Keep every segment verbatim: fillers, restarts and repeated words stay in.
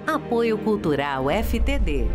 Apoio Cultural F T D.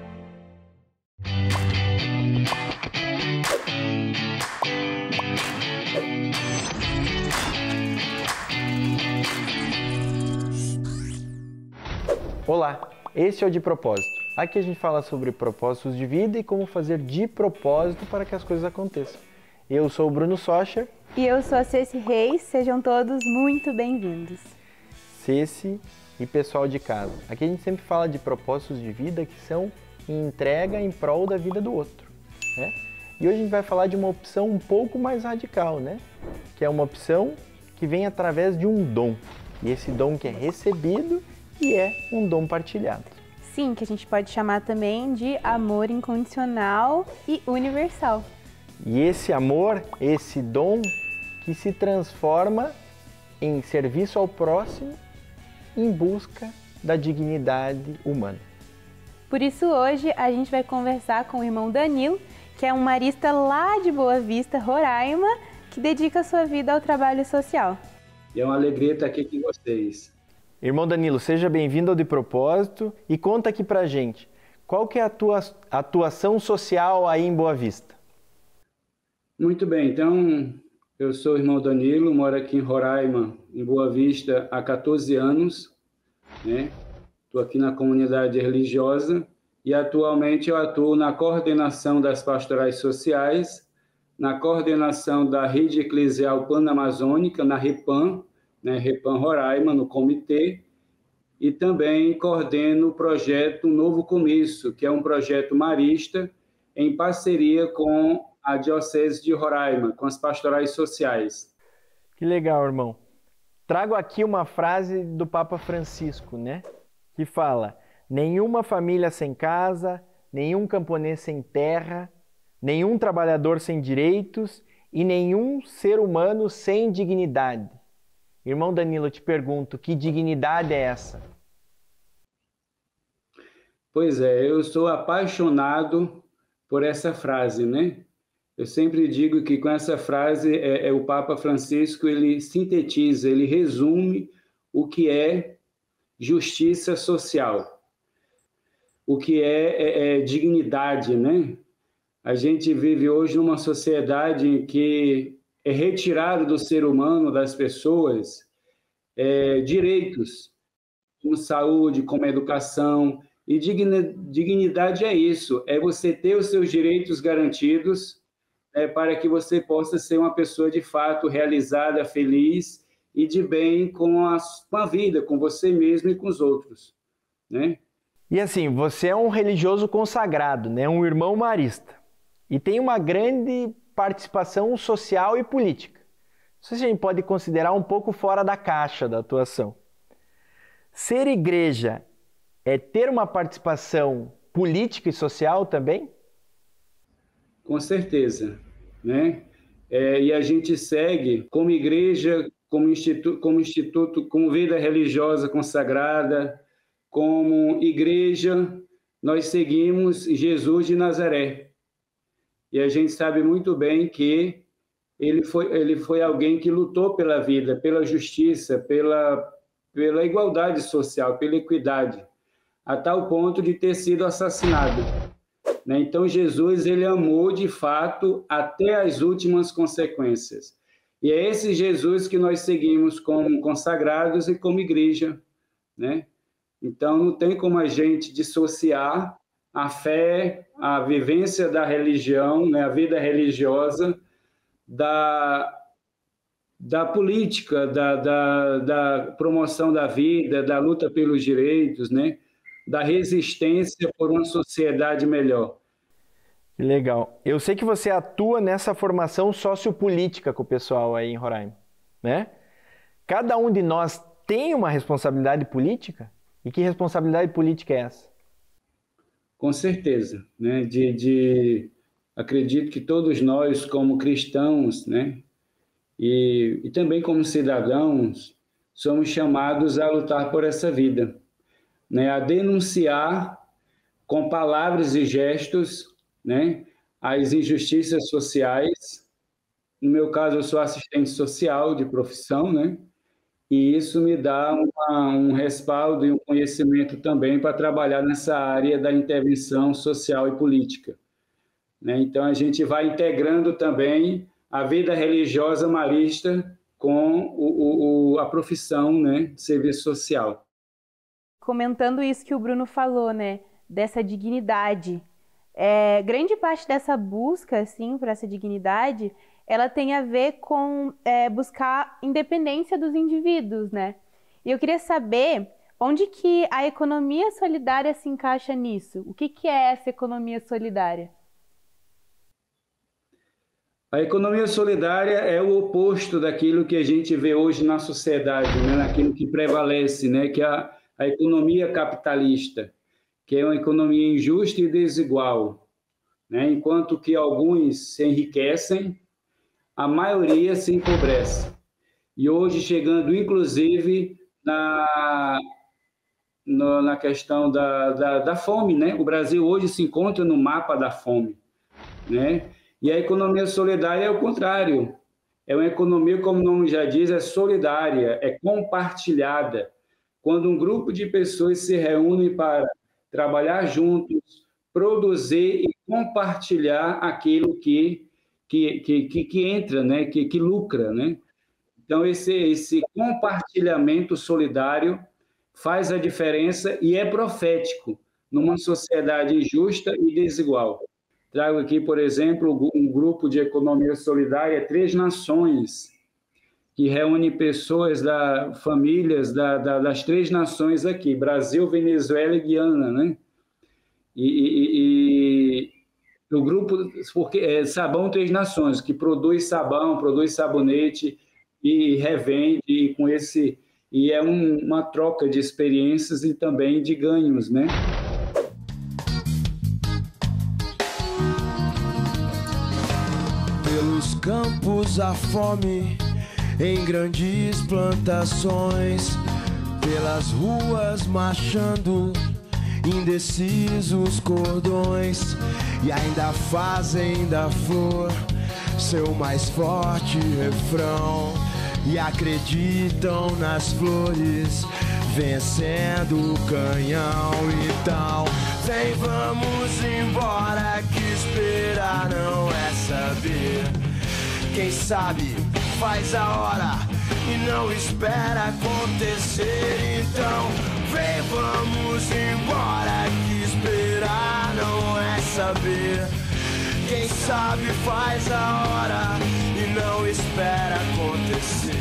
Olá, este é o De Propósito. Aqui a gente fala sobre propósitos de vida e como fazer de propósito para que as coisas aconteçam. Eu sou o Bruno Socher. E eu sou a Ceci Reis. Sejam todos muito bem-vindos. Ceci e pessoal de casa. Aqui a gente sempre fala de propósitos de vida que são entrega em prol da vida do outro, né? E hoje a gente vai falar de uma opção um pouco mais radical, né? Que é uma opção que vem através de um dom. E esse dom que é recebido e é um dom partilhado. Sim, que a gente pode chamar também de amor incondicional e universal. E esse amor, esse dom que se transforma em serviço ao próximo em busca da dignidade humana. Por isso hoje a gente vai conversar com o irmão Danilo, que é um marista lá de Boa Vista, Roraima, que dedica sua vida ao trabalho social. E é uma alegria estar aqui com vocês. Irmão Danilo, seja bem-vindo ao De Propósito e conta aqui pra gente, qual que é a tua atuação social aí em Boa Vista? Muito bem, então eu sou o irmão Danilo, moro aqui em Roraima, em Boa Vista, há quatorze anos, né? Estou aqui na comunidade religiosa e atualmente eu atuo na coordenação das pastorais sociais, na coordenação da Rede Eclesial Pan-Amazônica, na REPAM, né, REPAM Roraima, no comitê, e também coordeno o projeto Novo Começo, que é um projeto marista em parceria com a Diocese de Roraima, com as pastorais sociais. Que legal, irmão. Trago aqui uma frase do Papa Francisco, né? Que fala: nenhuma família sem casa, nenhum camponês sem terra, nenhum trabalhador sem direitos e nenhum ser humano sem dignidade. Irmão Danilo, eu te pergunto, que dignidade é essa? Pois é, eu sou apaixonado por essa frase, né? Eu sempre digo que com essa frase é, é o Papa Francisco, ele sintetiza, ele resume o que é justiça social, o que é, é, é dignidade, né? A gente vive hoje numa sociedade em que é retirado do ser humano, das pessoas, é, direitos, como saúde, como educação, e dignidade é isso, é você ter os seus direitos garantidos, é, para que você possa ser uma pessoa de fato realizada, feliz e de bem com a, com a vida, com você mesmo e com os outros, né? E assim, você é um religioso consagrado, né? Um irmão marista, e tem uma grande participação social e política. Não sei se a gente pode considerar um pouco fora da caixa da atuação. Ser igreja é ter uma participação política e social também? Com certeza, né? É, e a gente segue como igreja, como instituto, como instituto, como vida religiosa consagrada, como igreja, nós seguimos Jesus de Nazaré. E a gente sabe muito bem que ele foi, ele foi alguém que lutou pela vida, pela justiça, pela, pela igualdade social, pela equidade, a tal ponto de ter sido assassinado. Né? Então, Jesus, ele amou de fato até as últimas consequências. E é esse Jesus que nós seguimos como consagrados e como igreja, né? Então, não tem como a gente dissociar a fé, a vivência da religião, né, a vida religiosa, da, da política, da, da, da promoção da vida, da luta pelos direitos, né, da resistência por uma sociedade melhor. Que legal. Eu sei que você atua nessa formação sociopolítica com o pessoal aí em Roraima, né? Cada um de nós tem uma responsabilidade política? E que responsabilidade política é essa? Com certeza, né? De, de, acredito que todos nós, como cristãos, né? E, e também como cidadãos, somos chamados a lutar por essa vida, né? A denunciar com palavras e gestos, né? As injustiças sociais. No meu caso, eu sou assistente social de profissão, né? E isso me dá uma, um respaldo e um conhecimento também para trabalhar nessa área da intervenção social e política, né? Então, a gente vai integrando também a vida religiosa marista com o, o, a profissão, né, de serviço social. Comentando isso que o Bruno falou, né, dessa dignidade, é, grande parte dessa busca, assim, por essa dignidade, ela tem a ver com é, buscar independência dos indivíduos, né? E eu queria saber onde que a economia solidária se encaixa nisso. O que que é essa economia solidária? A economia solidária é o oposto daquilo que a gente vê hoje na sociedade, né? Naquilo que prevalece, né? Que é a, a economia capitalista, que é uma economia injusta e desigual, né? Enquanto que alguns se enriquecem, a maioria se empobrece. E hoje chegando, inclusive, na, no, na questão da, da, da fome, né? O Brasil hoje se encontra no mapa da fome, né? E a economia solidária é o contrário. É uma economia, como o nome já diz, é solidária, é compartilhada. Quando um grupo de pessoas se reúne para trabalhar juntos, produzir e compartilhar aquilo que, que, que, que entra, né? que, que lucra, né? Então, esse, esse compartilhamento solidário faz a diferença e é profético numa sociedade injusta e desigual. Trago aqui, por exemplo, um grupo de economia solidária, Três Nações, que reúne pessoas, da, famílias da, da, das três nações aqui, Brasil, Venezuela e Guiana, né? E, e, e o grupo, porque é Sabão Três Nações, que produz sabão, produz sabonete e revende, e com esse e é um, uma troca de experiências e também de ganhos, né? Pelos campos a fome, em grandes plantações, pelas ruas marchando, indecisos cordões, e ainda fazem da flor seu mais forte refrão, e acreditam nas flores vencendo o canhão. Então vem, vamos embora, que esperar não é saber. Quem sabe faz a hora e não espera acontecer. Então vem, vamos embora, que esperar não é saber. Quem sabe faz a hora e não espera acontecer.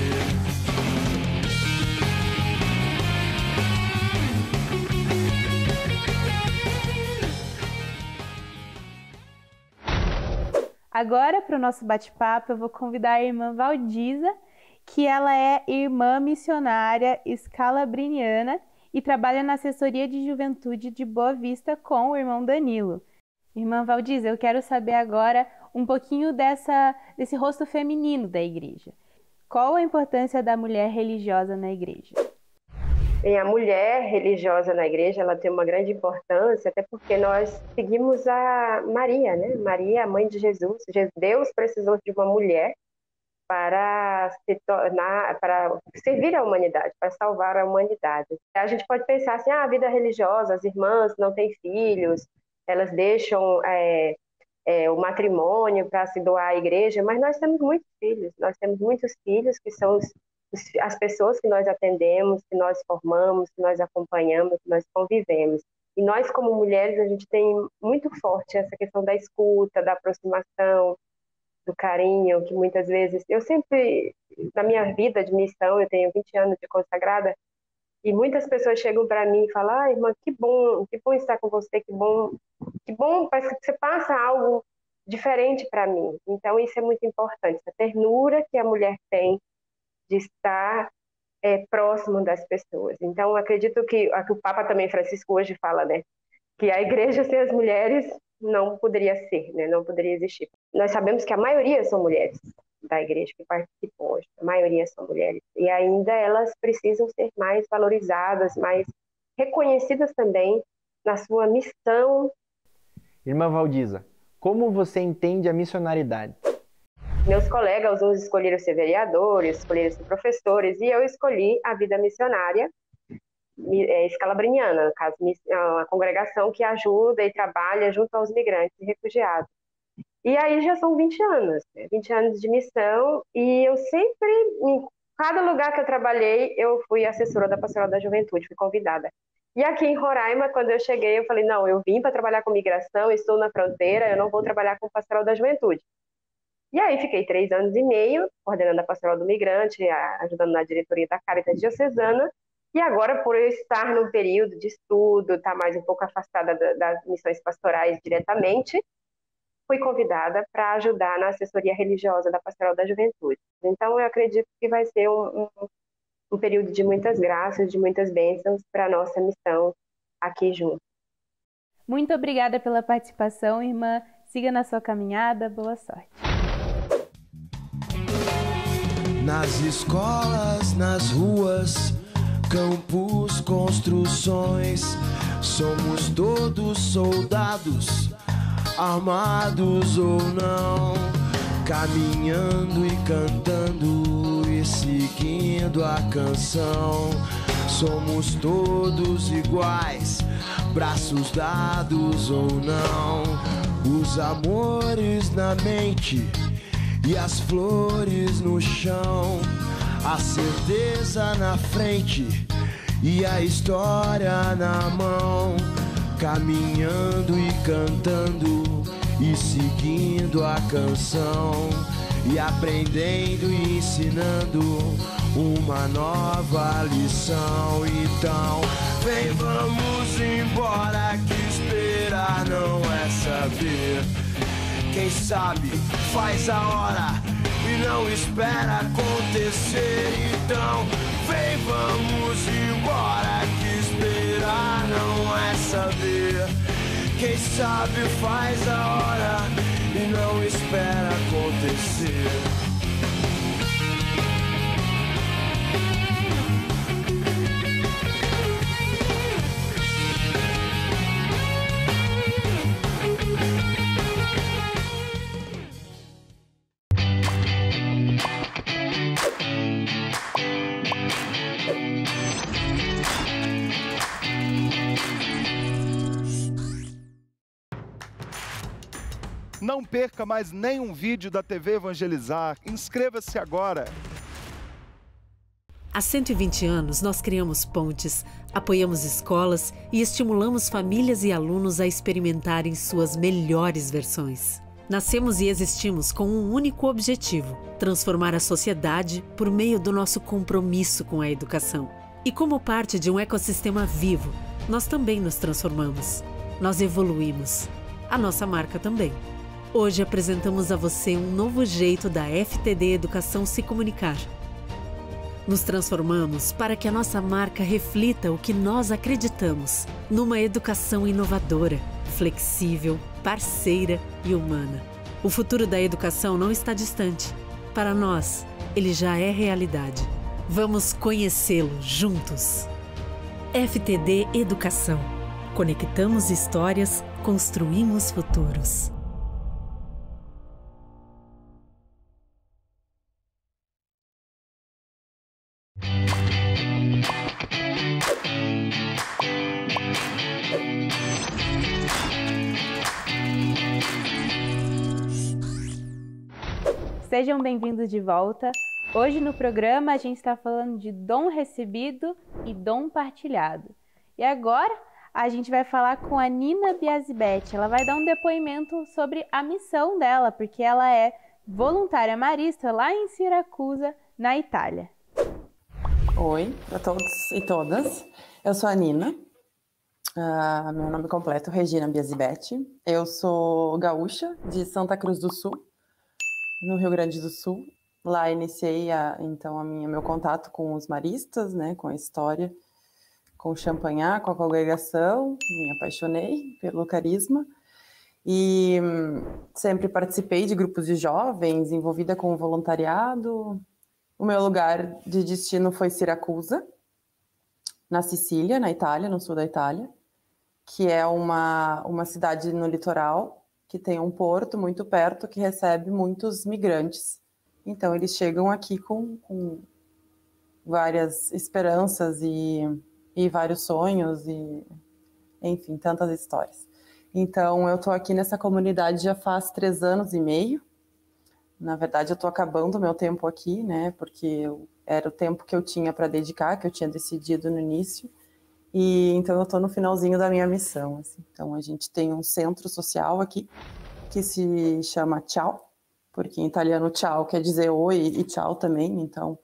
Agora, para o nosso bate-papo, eu vou convidar a irmã Valdiza, que ela é irmã missionária escalabriniana e trabalha na assessoria de juventude de Boa Vista com o irmão Danilo. Irmã Valdiza, eu quero saber agora um pouquinho dessa, desse rosto feminino da igreja. Qual a importância da mulher religiosa na igreja? Bem, a mulher religiosa na igreja, ela tem uma grande importância, até porque nós seguimos a Maria, né? Maria, a mãe de Jesus. Deus precisou de uma mulher para se tornar, para servir a humanidade, para salvar a humanidade. A gente pode pensar assim, ah, a vida religiosa, as irmãs não têm filhos, elas deixam é, é, o matrimônio para se doar à igreja, mas nós temos muitos filhos, nós temos muitos filhos que são os as pessoas que nós atendemos, que nós formamos, que nós acompanhamos, que nós convivemos. E nós, como mulheres, a gente tem muito forte essa questão da escuta, da aproximação, do carinho, que muitas vezes... Eu sempre, na minha vida de missão, eu tenho vinte anos de consagrada, e muitas pessoas chegam para mim e falam, ah, irmã, que bom, que bom estar com você, que bom, que bom, parece que você passa algo diferente para mim. Então, isso é muito importante, essa ternura que a mulher tem de estar é, próximo das pessoas. Então, acredito que, que o Papa também, Francisco, hoje fala, né, que a igreja sem as mulheres não poderia ser, né, não poderia existir. Nós sabemos que a maioria são mulheres da igreja que participam hoje, a maioria são mulheres, e ainda elas precisam ser mais valorizadas, mais reconhecidas também na sua missão. Irmã Valdiza, como você entende a missionaridade? Meus colegas, uns escolheram ser vereadores, escolheram ser professores, e eu escolhi a vida missionária é, escalabriniana, no caso, uma congregação que ajuda e trabalha junto aos migrantes e refugiados. E aí já são vinte anos, né? vinte anos de missão, e eu sempre, em cada lugar que eu trabalhei, eu fui assessora da Pastoral da Juventude, fui convidada. E aqui em Roraima, quando eu cheguei, eu falei, não, eu vim para trabalhar com migração, estou na fronteira, eu não vou trabalhar com Pastoral da Juventude. E aí fiquei três anos e meio, coordenando a Pastoral do Migrante, ajudando na diretoria da Caritas Diocesana, e agora, por eu estar num período de estudo, estar mais um pouco afastada das missões pastorais diretamente, fui convidada para ajudar na assessoria religiosa da Pastoral da Juventude. Então, eu acredito que vai ser um, um, um período de muitas graças, de muitas bênçãos para a nossa missão aqui junto. Muito obrigada pela participação, irmã. Siga na sua caminhada. Boa sorte. Nas escolas, nas ruas, campos, construções, somos todos soldados, armados ou não, caminhando e cantando e seguindo a canção. Somos todos iguais, braços dados ou não, os amores na mente e as flores no chão, a certeza na frente e a história na mão, caminhando e cantando e seguindo a canção, e aprendendo e ensinando uma nova lição. Então, vem, vamos embora, que esperar não é saber. Quem sabe faz a hora e não espera acontecer. Então, vem, vamos embora, que esperar não é saber. Quem sabe faz a hora e não espera acontecer. Não perca mais nenhum vídeo da T V Evangelizar. Inscreva-se agora. Há cento e vinte anos, nós criamos pontes, apoiamos escolas e estimulamos famílias e alunos a experimentarem suas melhores versões. Nascemos e existimos com um único objetivo: transformar a sociedade por meio do nosso compromisso com a educação. E como parte de um ecossistema vivo, nós também nos transformamos. Nós evoluímos. A nossa marca também. Hoje apresentamos a você um novo jeito da F T D Educação se comunicar. Nos transformamos para que a nossa marca reflita o que nós acreditamos, numa educação inovadora, flexível, parceira e humana. O futuro da educação não está distante. Para nós, ele já é realidade. Vamos conhecê-lo juntos. F T D Educação. Conectamos histórias, construímos futuros. Sejam bem-vindos de volta. Hoje no programa a gente está falando de dom recebido e dom partilhado. E agora a gente vai falar com a Nina Biasibete. Ela vai dar um depoimento sobre a missão dela, porque ela é voluntária marista lá em Siracusa, na Itália. Oi para todos e todas. Eu sou a Nina. Uh, meu nome completo é Regina Biasibete. Eu sou gaúcha de Santa Cruz do Sul, no Rio Grande do Sul. Lá iniciei a, então a minha, meu contato com os maristas, né, com a história, com o Champagnat, com a congregação. Me apaixonei pelo carisma e hum, sempre participei de grupos de jovens, envolvida com o voluntariado. O meu lugar de destino foi Siracusa, na Sicília, na Itália, no sul da Itália, que é uma, uma cidade no litoral, que tem um porto muito perto que recebe muitos migrantes. Então, eles chegam aqui com, com várias esperanças e, e vários sonhos e, enfim, tantas histórias. Então, eu estou aqui nessa comunidade já faz três anos e meio. Na verdade, eu estou acabando o meu tempo aqui, né? Porque eu, era o tempo que eu tinha para dedicar, que eu tinha decidido no início. E então eu estou no finalzinho da minha missão. Assim. Então, a gente tem um centro social aqui que se chama Ciao, porque em italiano Ciao quer dizer oi e tchau também. Então,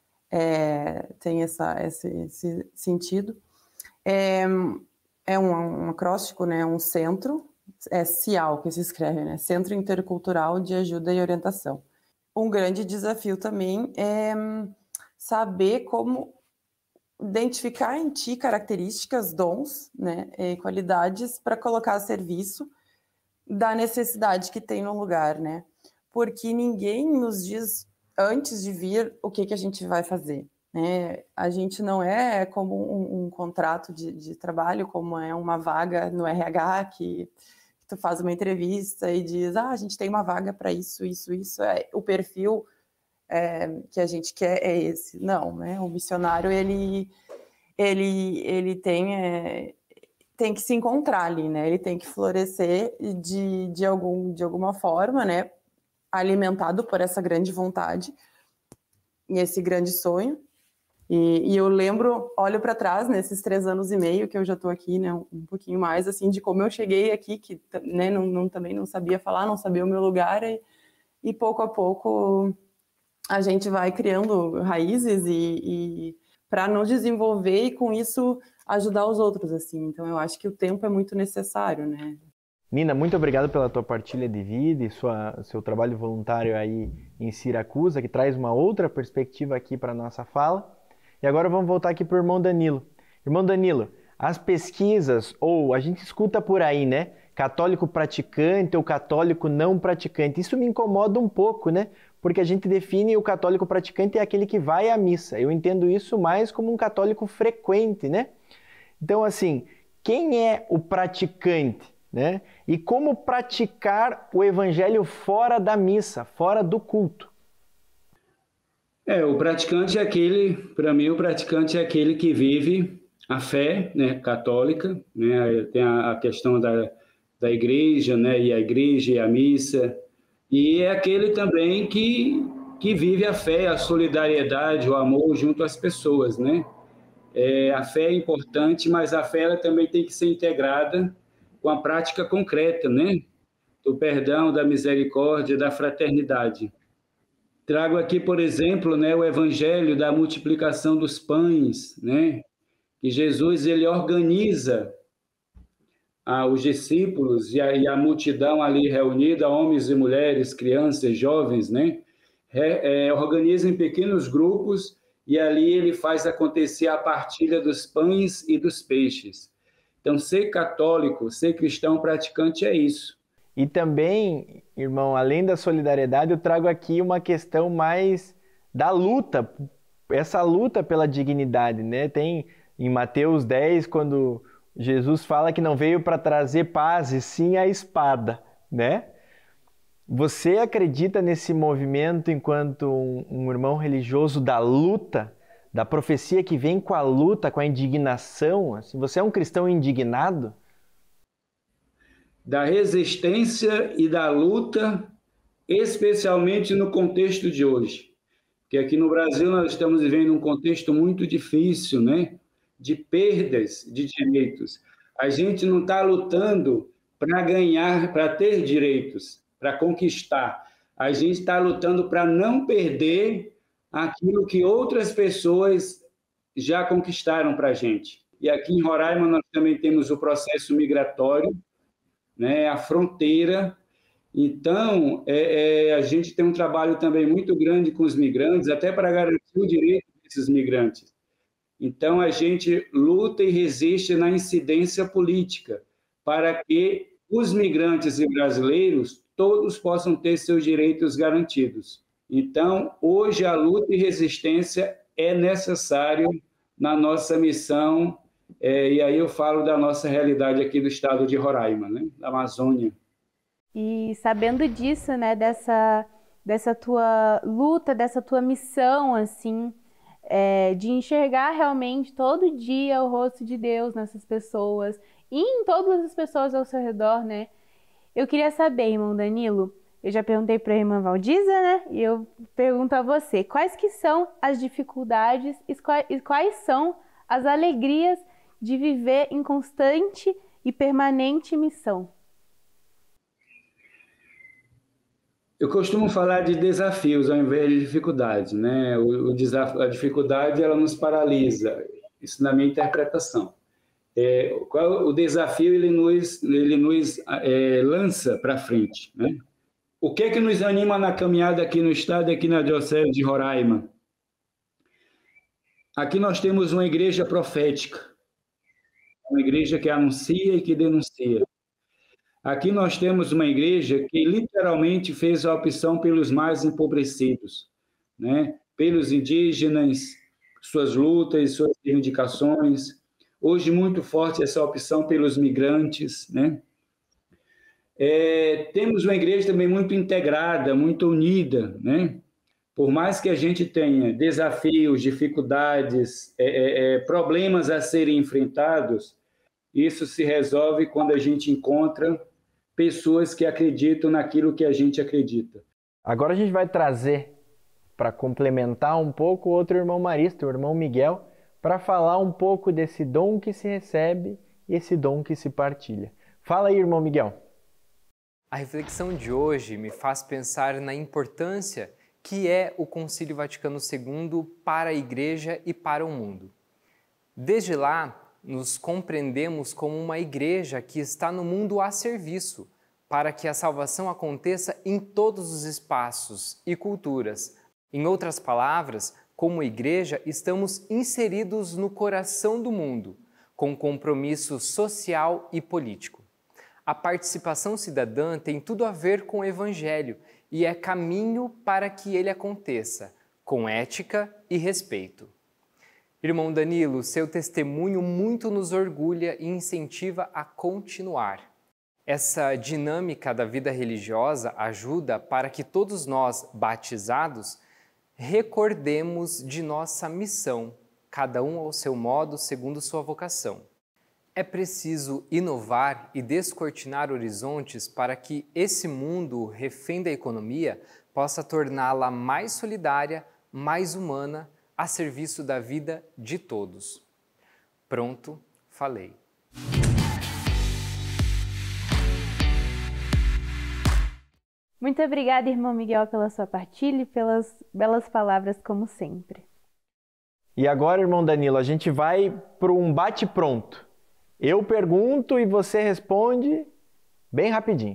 é, tem essa, esse, esse sentido. É, é um, um acróstico, né? Um centro. É CIAL que se escreve, né? Centro Intercultural de Ajuda e Orientação. Um grande desafio também é saber como identificar em ti características, dons, né, e qualidades para colocar a serviço da necessidade que tem no lugar, né? Porque ninguém nos diz antes de vir o que, que a gente vai fazer, né? A gente não é como um, um contrato de, de trabalho, como é uma vaga no R H que tu faz uma entrevista e diz, ah, a gente tem uma vaga para isso, isso, isso, é, o perfil é, que a gente quer é esse. Não, né? O missionário, ele, ele, ele tem, é, tem que se encontrar ali, né? Ele tem que florescer de, de, algum, de alguma forma, né? Alimentado por essa grande vontade e esse grande sonho. E, e eu lembro, olho para trás, nesses três anos e meio que eu já estou aqui, né, um, um pouquinho mais, assim, de como eu cheguei aqui, que né, não, não, também não sabia falar, não sabia o meu lugar, e, e pouco a pouco a gente vai criando raízes e, e para nos desenvolver e com isso ajudar os outros, assim. Então eu acho que o tempo é muito necessário, né. Nina, muito obrigado pela tua partilha de vida e sua, seu trabalho voluntário aí em Siracusa, que traz uma outra perspectiva aqui para a nossa fala. E agora vamos voltar aqui para o irmão Danilo. Irmão Danilo, as pesquisas, ou a gente escuta por aí, né? Católico praticante ou católico não praticante. Isso me incomoda um pouco, né? Porque a gente define o católico praticante é aquele que vai à missa. Eu entendo isso mais como um católico frequente, né? Então, assim, quem é o praticante, né? E como praticar o evangelho fora da missa, fora do culto? É, o praticante é aquele, para mim, o praticante é aquele que vive a fé, né, católica, né, tem a, a questão da, da igreja, né, e a igreja e a missa, e é aquele também que, que vive a fé, a solidariedade, o amor junto às pessoas, né. É, a fé é importante, mas a fé ela também tem que ser integrada com a prática concreta, né, do perdão, da misericórdia, da fraternidade. Trago aqui, por exemplo, né, o evangelho da multiplicação dos pães, né, que Jesus ele organiza ah, os discípulos e a, e a multidão ali reunida, homens e mulheres, crianças, jovens, né, é, é, organiza em pequenos grupos e ali ele faz acontecer a partilha dos pães e dos peixes. Então, ser católico, ser cristão praticante é isso. E também, irmão, além da solidariedade, eu trago aqui uma questão mais da luta, essa luta pela dignidade, né? Tem em Mateus dez, quando Jesus fala que não veio para trazer paz, e sim a espada, né? Você acredita nesse movimento enquanto um, um irmão religioso da luta, da profecia que vem com a luta, com a indignação? Assim, você é um cristão indignado? Da resistência e da luta, especialmente no contexto de hoje. Porque aqui no Brasil nós estamos vivendo um contexto muito difícil, né? De perdas de direitos. A gente não está lutando para ganhar, para ter direitos, para conquistar. A gente está lutando para não perder aquilo que outras pessoas já conquistaram para a gente. E aqui em Roraima nós também temos o processo migratório, né, a fronteira. Então, é, é, a gente tem um trabalho também muito grande com os migrantes, até para garantir o direito desses migrantes. Então, a gente luta e resiste na incidência política, para que os migrantes e brasileiros todos possam ter seus direitos garantidos. Então, hoje, a luta e resistência é necessário na nossa missão. É, e aí eu falo da nossa realidade aqui do estado de Roraima, né? Da Amazônia. E sabendo disso, né, dessa, dessa tua luta, dessa tua missão, assim, é, de enxergar realmente todo dia o rosto de Deus nessas pessoas e em todas as pessoas ao seu redor, né? Eu queria saber, irmão Danilo, eu já perguntei para a irmã Valdiza, né? E eu pergunto a você, quais que são as dificuldades e quais são as alegrias de viver em constante e permanente missão? Eu costumo falar de desafios ao invés de dificuldades, né? O, o desafio, a dificuldade, ela nos paralisa, isso na minha interpretação. É, qual, o desafio, ele nos, ele nos é, lança para frente, né? O que é que nos anima na caminhada aqui no estado, aqui na Diocese de Roraima? Aqui nós temos uma igreja profética, uma igreja que anuncia e que denuncia. Aqui nós temos uma igreja que literalmente fez a opção pelos mais empobrecidos, né? Pelos indígenas, suas lutas, suas reivindicações. Hoje, muito forte essa opção pelos migrantes, né? É, temos uma igreja também muito integrada, muito unida, né? Por mais que a gente tenha desafios, dificuldades, é, é, problemas a serem enfrentados, isso se resolve quando a gente encontra pessoas que acreditam naquilo que a gente acredita. Agora a gente vai trazer, para complementar um pouco, outro irmão marista, o irmão Miguel, para falar um pouco desse dom que se recebe e esse dom que se partilha. Fala aí, irmão Miguel. A reflexão de hoje me faz pensar na importância que é o Concílio Vaticano segundo para a Igreja e para o mundo. Desde lá, nos compreendemos como uma igreja que está no mundo a serviço, para que a salvação aconteça em todos os espaços e culturas. Em outras palavras, como igreja, estamos inseridos no coração do mundo, com compromisso social e político. A participação cidadã tem tudo a ver com o Evangelho e é caminho para que ele aconteça, com ética e respeito. Irmão Danilo, seu testemunho muito nos orgulha e incentiva a continuar. Essa dinâmica da vida religiosa ajuda para que todos nós, batizados, recordemos de nossa missão, cada um ao seu modo, segundo sua vocação. É preciso inovar e descortinar horizontes para que esse mundo refém da economia possa torná-la mais solidária, mais humana, a serviço da vida de todos. Pronto, falei. Muito obrigada, irmão Miguel, pela sua partilha e pelas belas palavras, como sempre. E agora, irmão Danilo, a gente vai para um bate-pronto. Eu pergunto e você responde bem rapidinho.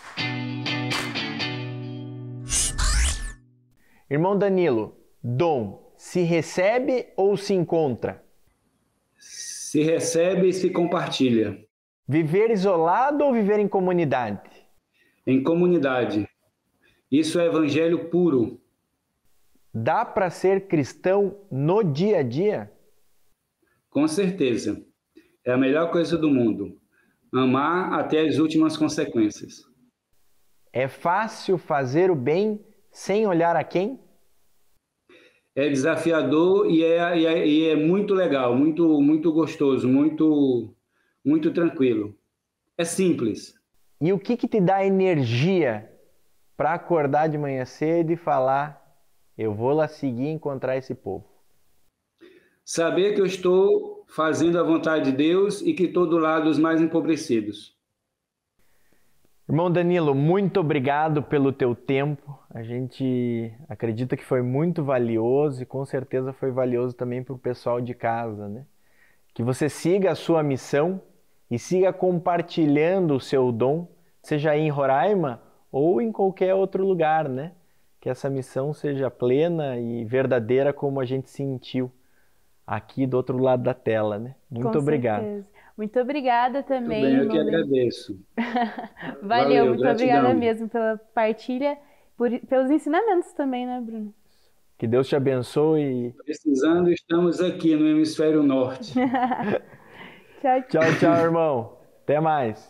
Irmão Danilo, dom se recebe ou se encontra? Se recebe e se compartilha. Viver isolado ou viver em comunidade? Em comunidade. Isso é evangelho puro. Dá para ser cristão no dia a dia? Com certeza. É a melhor coisa do mundo. Amar até as últimas consequências. É fácil fazer o bem sem olhar a quem? É desafiador e é, e é, e é muito legal, muito, muito gostoso, muito, muito tranquilo. É simples. E o que, que te dá energia para acordar de manhã cedo e falar, eu vou lá seguir e encontrar esse povo? Saber que eu estou fazendo a vontade de Deus e que estou do lado dos mais empobrecidos. Irmão Danilo, muito obrigado pelo teu tempo. A gente acredita que foi muito valioso e com certeza foi valioso também para o pessoal de casa, né? Que você siga a sua missão e siga compartilhando o seu dom, seja aí em Roraima ou em qualquer outro lugar, né? Que essa missão seja plena e verdadeira como a gente sentiu aqui do outro lado da tela, né? Muito Com obrigado. certeza. Muito obrigada também. Tudo bem, eu que agradeço. Valeu, Valeu, muito gratidão. obrigada mesmo pela partilha, por, pelos ensinamentos também, né, Bruno? Que Deus te abençoe. Precisando, estamos aqui no hemisfério norte. Tchau, tchau. Tchau, tchau, irmão. Até mais.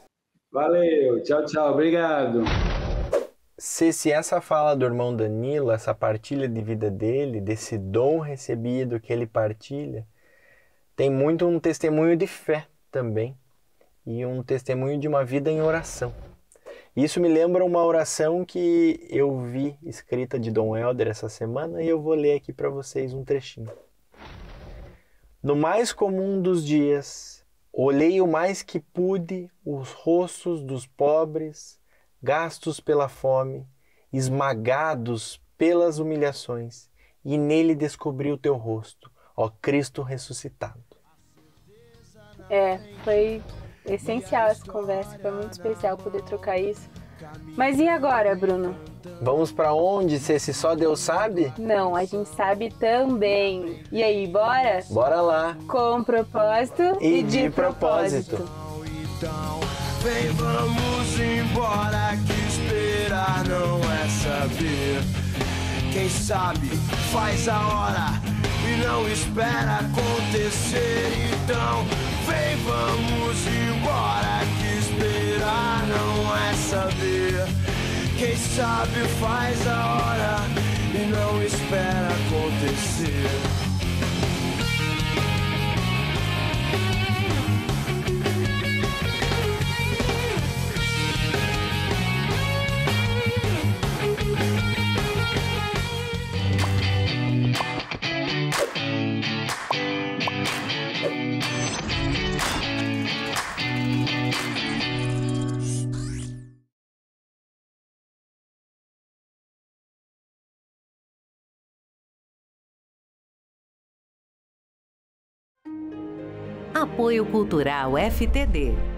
Valeu, tchau, tchau, obrigado. Se, se essa fala do irmão Danilo, essa partilha de vida dele, desse dom recebido que ele partilha, tem muito um testemunho de fé também e um testemunho de uma vida em oração. Isso me lembra uma oração que eu vi escrita de Dom Helder essa semana e eu vou ler aqui para vocês um trechinho. No mais comum dos dias, olhei o mais que pude os rostos dos pobres, gastos pela fome, esmagados pelas humilhações, e nele descobri o teu rosto, ó Cristo ressuscitado. É, foi essencial essa conversa, foi muito especial poder trocar isso. Mas e agora, Bruno? Vamos para onde, se esse só Deus sabe? Não, a gente sabe também. E aí, bora? Bora lá. Com propósito e, e de, de propósito. propósito. Então, vem, vamos embora, que esperar não é saber. Quem sabe faz a hora e não espera acontecer. Então, vem, vamos embora, que esperar não é saber. Quem sabe faz a hora e não espera acontecer. Apoio Cultural F T D.